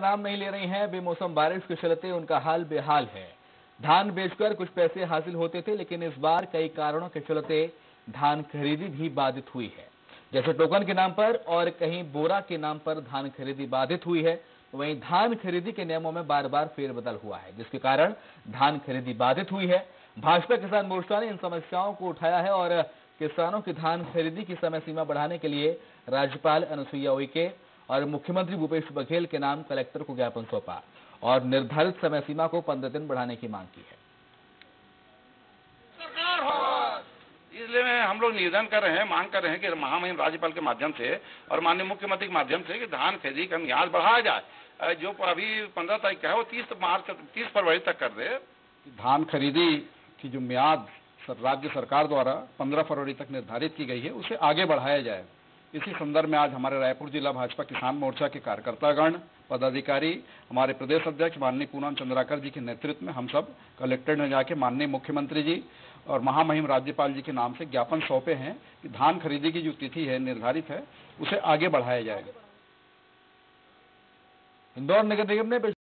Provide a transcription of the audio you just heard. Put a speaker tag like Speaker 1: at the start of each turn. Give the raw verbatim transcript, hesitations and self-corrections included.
Speaker 1: नाम नहीं ले रही हैं। बेमौसम बारिश के चलते उनका हाल बेहाल है। धान बेचकर कुछ पैसे हासिल होते थे, लेकिन इस बार कई कारणों के चलते धान खरीदी भी बाधित हुई है। जैसे टोकन के नाम पर और कहीं बोरा के नाम पर धान खरीदी बाधित हुई है। वहीं धान खरीदी के नियमों में बार बार फेरबदल हुआ है, जिसके कारण धान खरीदी बाधित हुई है। भाजपा किसान मोर्चा ने इन समस्याओं को उठाया है और किसानों की धान खरीदी की समय सीमा बढ़ाने के लिए राज्यपाल अनुसुईया उइके और मुख्यमंत्री भूपेश बघेल के नाम कलेक्टर को ज्ञापन सौंपा और निर्धारित समय सीमा को पंद्रह दिन बढ़ाने की मांग की है।
Speaker 2: इसलिए हम लोग निवेदन कर रहे हैं, मांग कर रहे हैं कि महामहिम राज्यपाल के माध्यम से और माननीय मुख्यमंत्री के माध्यम से कि धान खरीदी का मियाद बढ़ाया जाए। जो अभी पंद्रह तारीख का है वो तीस मार्च तीस फरवरी तक कर दे।
Speaker 3: धान खरीदी की जो मियाद राज्य सरकार द्वारा पंद्रह फरवरी तक निर्धारित की गई है, उसे आगे बढ़ाया जाए। इसी संदर्भ में आज हमारे रायपुर जिला भाजपा किसान मोर्चा के कार्यकर्तागण, पदाधिकारी, हमारे प्रदेश अध्यक्ष माननीय पूनम चंद्राकर जी के नेतृत्व में हम सब कलेक्टर ने जाके माननीय मुख्यमंत्री जी और महामहिम राज्यपाल जी के नाम से ज्ञापन सौंपे हैं कि धान खरीदी की जो तिथि है निर्धारित है, उसे आगे बढ़ाया जाएगा।
Speaker 1: इंदौर नगर निगम ने